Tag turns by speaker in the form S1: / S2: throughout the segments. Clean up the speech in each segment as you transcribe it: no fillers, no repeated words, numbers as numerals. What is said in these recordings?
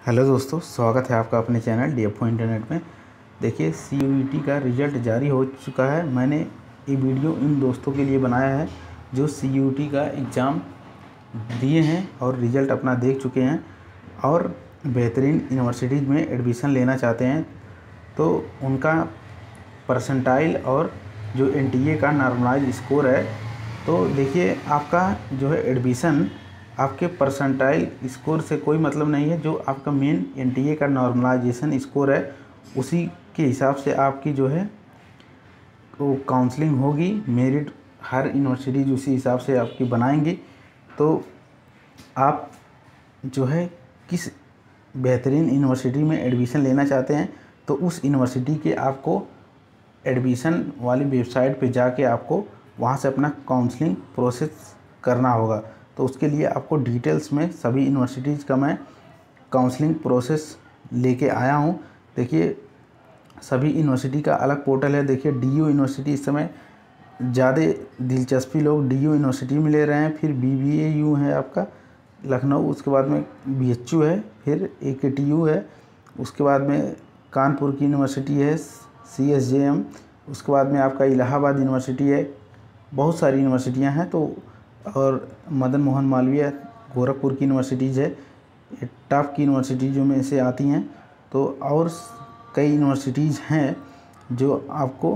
S1: Hello दोस्तों, स्वागत है आपका अपने चैनल DFO इंटरनेट में। देखिए, CUET का रिज़ल्ट जारी हो चुका है। मैंने ये वीडियो इन दोस्तों के लिए बनाया है जो CUET का एग्ज़ाम दिए हैं और रिज़ल्ट अपना देख चुके हैं और बेहतरीन यूनिवर्सिटीज़ में एडमिशन लेना चाहते हैं। तो उनका परसेंटाइल और जो NTA का नॉर्मलाइज स्कोर है, तो देखिए आपका जो है एडमिशन आपके परसेंटाइल स्कोर से कोई मतलब नहीं है। जो आपका मेन NTA का नॉर्मलाइजेशन स्कोर है उसी के हिसाब से आपकी जो है वो काउंसलिंग होगी। मेरिट हर यूनिवर्सिटी उसी हिसाब से आपकी बनाएंगी। तो आप जो है किस बेहतरीन यूनिवर्सिटी में एडमिशन लेना चाहते हैं तो उस यूनिवर्सिटी के आपको एडमिशन वाली वेबसाइट पे जाके आपको वहाँ से अपना काउंसलिंग प्रोसेस करना होगा। तो उसके लिए आपको डिटेल्स में सभी यूनिवर्सिटीज़ का मैं काउंसलिंग प्रोसेस लेके आया हूँ। देखिए, सभी यूनिवर्सिटी का अलग पोर्टल है। देखिए, DU यूनिवर्सिटी इस समय ज़्यादा दिलचस्पी लोग DU यूनिवर्सिटी में ले रहे हैं। फिर BBAU है आपका लखनऊ, उसके बाद में BHU है, फिर AKTU है, उसके बाद में कानपुर की यूनिवर्सिटी है CSJM, उसके बाद में आपका इलाहाबाद यूनिवर्सिटी है। बहुत सारी यूनिवर्सिटियां हैं। तो और मदन मोहन मालवीय गोरखपुर की यूनिवर्सिटीज़ है, ये टॉप की यूनिवर्सिटीज़ों में से आती हैं। तो और कई यूनिवर्सिटीज़ हैं जो आपको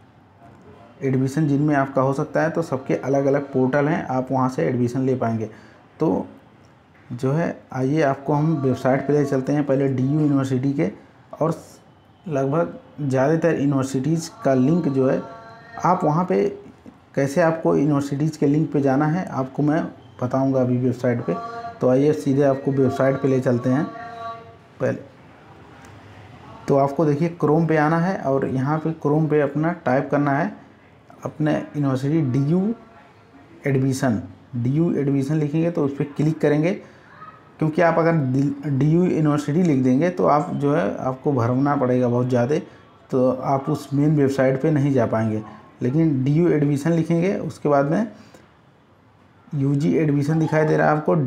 S1: एडमिशन जिनमें आपका हो सकता है। तो सबके अलग अलग पोर्टल हैं, आप वहां से एडमिशन ले पाएंगे। तो जो है आइए आपको हम वेबसाइट पे ले चलते हैं, पहले DU यूनिवर्सिटी के। और लगभग ज़्यादातर यूनिवर्सिटीज़ का लिंक जो है आप वहाँ पे कैसे आपको यूनिवर्सिटीज़ के लिंक पे जाना है आपको मैं बताऊंगा अभी वेबसाइट पे। तो आइए सीधे आपको वेबसाइट पे ले चलते हैं। पहले तो आपको देखिए क्रोम पे आना है और यहाँ पे क्रोम पे अपना टाइप करना है अपने यूनिवर्सिटी DU एडमिशन लिखेंगे तो उस पर क्लिक करेंगे। क्योंकि आप अगर DU यूनिवर्सिटी लिख देंगे तो आप जो है आपको भरना पड़ेगा बहुत ज़्यादा, तो आप उस मेन वेबसाइट पे नहीं जा पाएंगे। लेकिन DU एडमिशन लिखेंगे, उसके बाद में UG एडमिशन दिखाई दे रहा है आपको,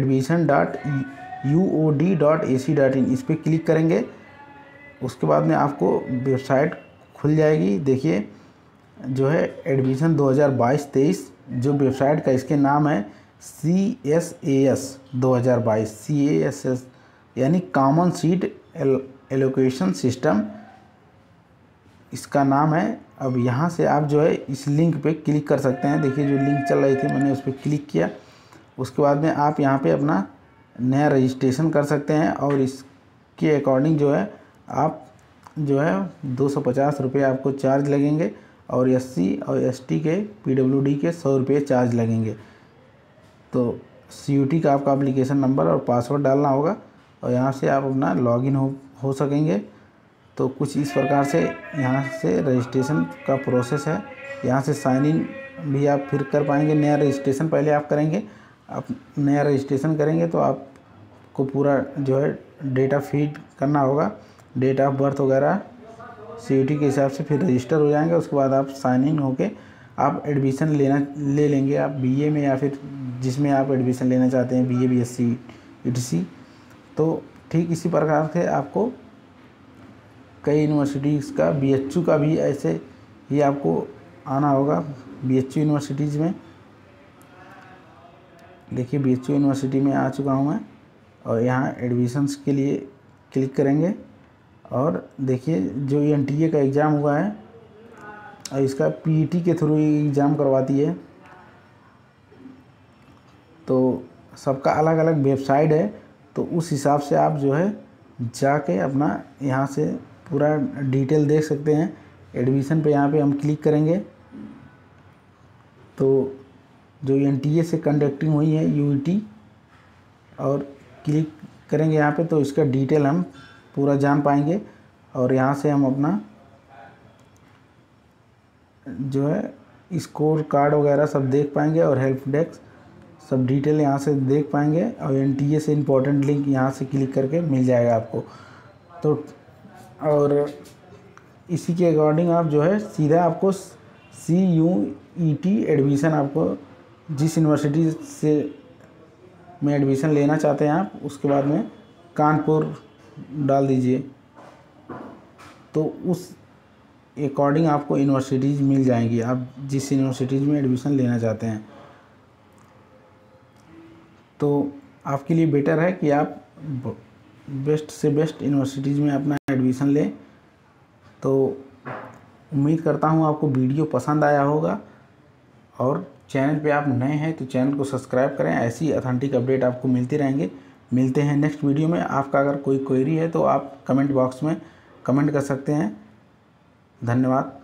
S1: admission.uod.ac.in, इस पर क्लिक करेंगे। उसके बाद में आपको वेबसाइट खुल जाएगी। देखिए जो है एडमिशन 2022-23 जो वेबसाइट का इसके नाम है CSAS 2022, CASS यानी कॉमन सीट एलोकेशन सिस्टम इसका नाम है। अब यहाँ से आप जो है इस लिंक पे क्लिक कर सकते हैं। देखिए जो लिंक चल रही थी मैंने उस पर क्लिक किया। उसके बाद में आप यहाँ पे अपना नया रजिस्ट्रेशन कर सकते हैं और इसके अकॉर्डिंग जो है आप जो है 250 रुपये आपको चार्ज लगेंगे और SC और ST के PWD के 100 रुपये चार्ज लगेंगे। तो CUET का आपका एप्लीकेशन नंबर और पासवर्ड डालना होगा और यहाँ से आप अपना लॉगिन हो सकेंगे। तो कुछ इस प्रकार से यहाँ से रजिस्ट्रेशन का प्रोसेस है। यहाँ से साइन इन भी आप फिर कर पाएंगे। नया रजिस्ट्रेशन पहले आप करेंगे। आप नया रजिस्ट्रेशन करेंगे तो आपको पूरा जो है डेटा फीड करना होगा, डेट ऑफ बर्थ वगैरह CUET के हिसाब से फिर रजिस्टर हो जाएंगे। उसके बाद आप साइन इन होके आप एडमिशन ले लेंगे, आप BA में या फिर जिसमें आप एडमिशन लेना चाहते हैं, BA BSc etc। तो ठीक इसी प्रकार से आपको कई यूनिवर्सिटीज़ का BHU का भी ऐसे ही आपको आना होगा। BHU यूनिवर्सिटीज़ में देखिए BHU यूनिवर्सिटी में आ चुका हूँ मैं और यहाँ एडमिशन्स के लिए क्लिक करेंगे। और देखिए जो NTA का एग्ज़ाम हुआ है और इसका PET के थ्रू एग्ज़ाम करवाती है। तो सबका अलग अलग वेबसाइट है, तो उस हिसाब से आप जो है जाके अपना यहाँ से पूरा डिटेल देख सकते हैं। एडमिशन पे यहाँ पे हम क्लिक करेंगे तो जो NTA से कंडक्टिंग हुई है UET और क्लिक करेंगे यहाँ पे तो इसका डिटेल हम पूरा जान पाएंगे। और यहाँ से हम अपना जो है स्कोर कार्ड वगैरह सब देख पाएंगे और हेल्प डेस्क सब डिटेल यहाँ से देख पाएंगे। और NTA से इम्पोर्टेंट लिंक यहाँ से क्लिक करके मिल जाएगा आपको। तो और इसी के अकॉर्डिंग आप जो है सीधा आपको CUET एडमिशन आपको जिस यूनिवर्सिटी से में एडमिशन लेना चाहते हैं आप उसके बाद में कानपुर डाल दीजिए, तो उस अकॉर्डिंग आपको यूनिवर्सिटीज़ मिल जाएंगी, आप जिस यूनिवर्सिटीज़ में एडमिशन लेना चाहते हैं। तो आपके लिए बेटर है कि आप बेस्ट से बेस्ट यूनिवर्सिटीज़ में अपना एडमिशन लें। तो उम्मीद करता हूँ आपको वीडियो पसंद आया होगा, और चैनल पे आप नए हैं तो चैनल को सब्सक्राइब करें, ऐसी ऑथेंटिक अपडेट आपको मिलती रहेंगे। मिलते हैं नेक्स्ट वीडियो में। आपका अगर कोई क्वेरी है तो आप कमेंट बॉक्स में कमेंट कर सकते हैं। धन्यवाद।